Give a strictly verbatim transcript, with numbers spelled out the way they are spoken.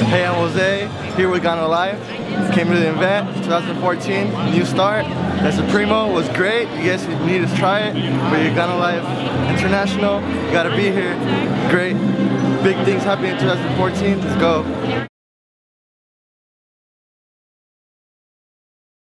Hey, I'm Jose, here with Ganolife. Came to the event, twenty fourteen, new start. The Supremo was great. You guys need to try it. For your Ganolife International, you gotta be here. Great. Big things happening in twenty fourteen. Let's go.